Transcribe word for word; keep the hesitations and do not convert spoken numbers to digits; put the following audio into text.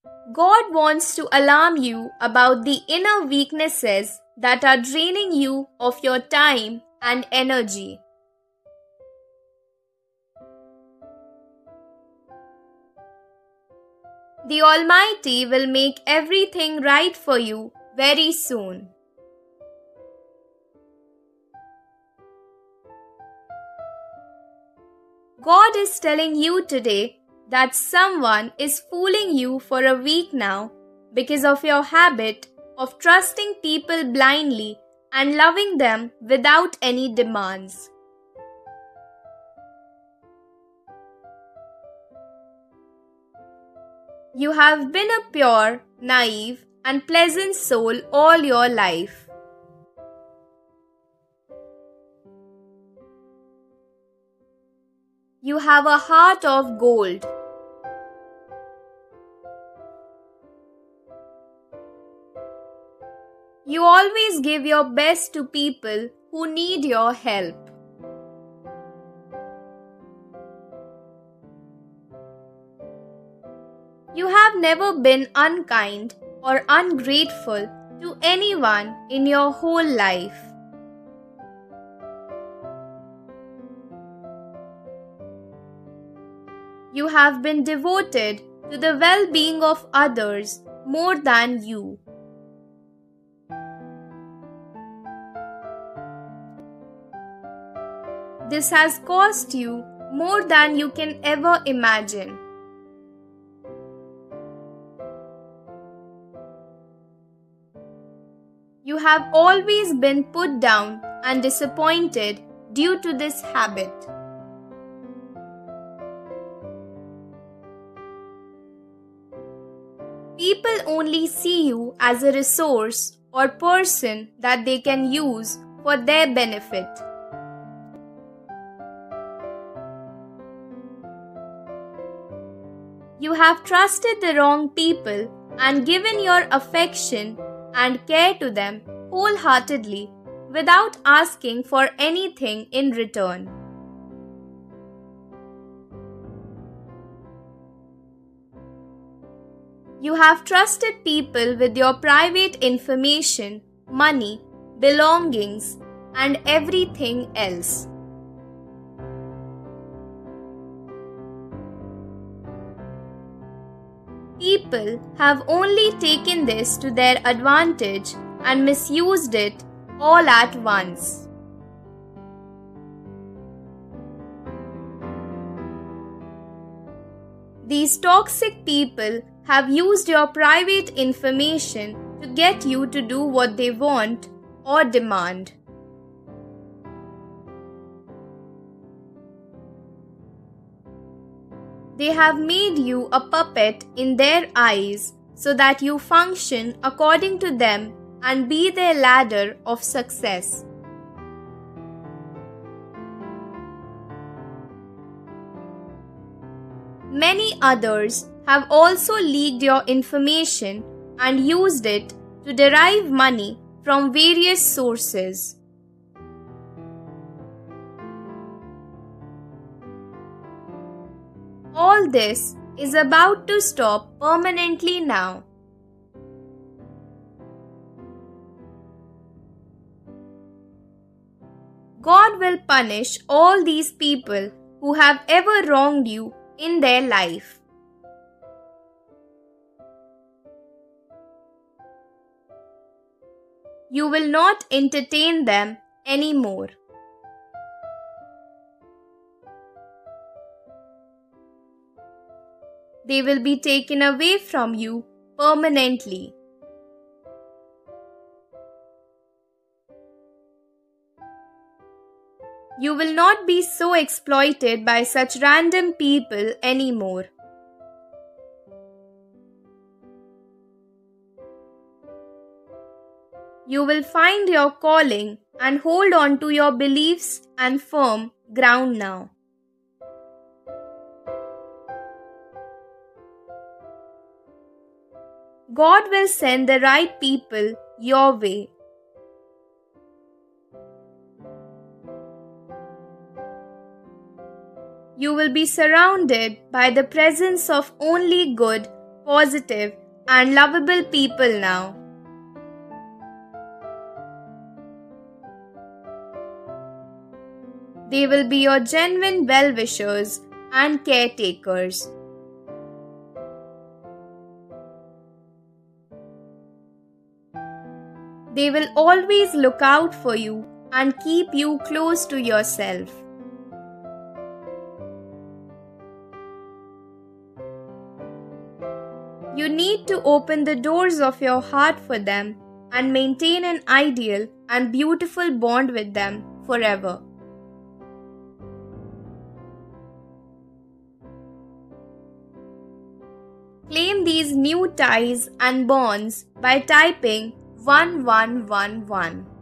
God wants to alarm you about the inner weaknesses that are draining you of your time and energy. The Almighty will make everything right for you very soon. God is telling you today that someone is fooling you for a week now because of your habit of trusting people blindly and loving them without any demands. You have been a pure, naive, and pleasant soul all your life. You have a heart of gold. You always give your best to people who need your help. You have never been unkind or ungrateful to anyone in your whole life. You have been devoted to the well-being of others more than you. This has cost you more than you can ever imagine. You have always been put down and disappointed due to this habit. People only see you as a resource or person that they can use for their benefit. You have trusted the wrong people and given your affection and care to them wholeheartedly without asking for anything in return. You have trusted people with your private information, money, belongings, and everything else. People have only taken this to their advantage and misused it all at once. These toxic people have used your private information to get you to do what they want or demand. They have made you a puppet in their eyes so that you function according to them and be their ladder of success. Many others have also leaked your information and used it to derive money from various sources. All this is about to stop permanently now. God will punish all these people who have ever wronged you in their life. You will not entertain them anymore. They will be taken away from you permanently. You will not be so exploited by such random people anymore. You will find your calling and hold on to your beliefs and firm ground now. God will send the right people your way. You will be surrounded by the presence of only good, positive, and lovable people now. They will be your genuine well-wishers and caretakers. They will always look out for you and keep you close to yourself. You need to open the doors of your heart for them and maintain an ideal and beautiful bond with them forever. Claim these new ties and bonds by typing one one one one.